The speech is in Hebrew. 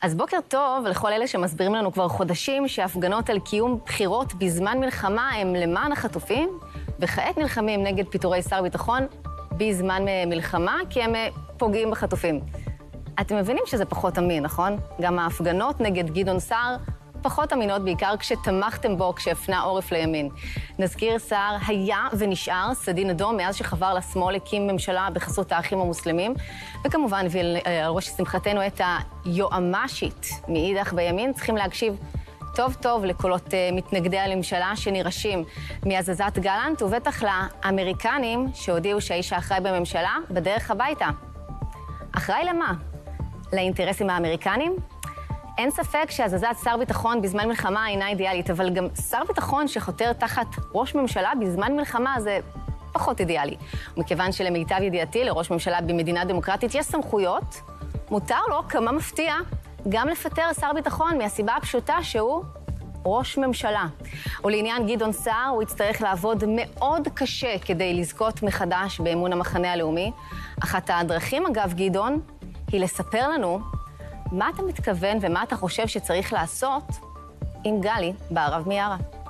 אז בוקר טוב לכל אלה שמסבירים לנו כבר חודשים שהפגנות על קיום בחירות בזמן מלחמה הם למען החטופים, וכעת נלחמים נגד פיטורי שר ביטחון בזמן מלחמה, כי הם פוגעים בחטופים. אתם מבינים שזה פחות אמין, נכון? גם ההפגנות נגד גדעון סער פחות אמינות, בעיקר כשתמכתם בו כשהפנה עורף לימין. נזכיר, סער היה ונשאר סדין אדום מאז שחבר לשמאל, הקים ממשלה בחסות האחים המוסלמים, וכמובן הביא על ראש שמחתנו את היועמ"שית מאידך בימין. צריכים להקשיב טוב טוב לקולות מתנגדי הממשלה שנרשים מהזזת גלנט, ובטח לאמריקנים שהודיעו שהאיש האחראי בממשלה בדרך הביתה. אחראי למה? לאינטרסים האמריקנים? אין ספק שהזזת שר ביטחון בזמן מלחמה אינה אידיאלית, אבל גם שר ביטחון שחותר תחת ראש ממשלה בזמן מלחמה זה פחות אידיאלי. ומכיוון שלמיטב ידיעתי לראש ממשלה במדינה דמוקרטית יש סמכויות, מותר לו, כמה מפתיע, גם לפטר שר ביטחון מהסיבה הפשוטה שהוא ראש ממשלה. ולעניין גדעון סער הוא יצטרך לעבוד מאוד קשה כדי לזכות מחדש באמון המחנה הלאומי. אחת הדרכים, אגב, גדעון, היא לספר לנו מה אתה מתכוון ומה אתה חושב שצריך לעשות עם גלי בערב מיארה.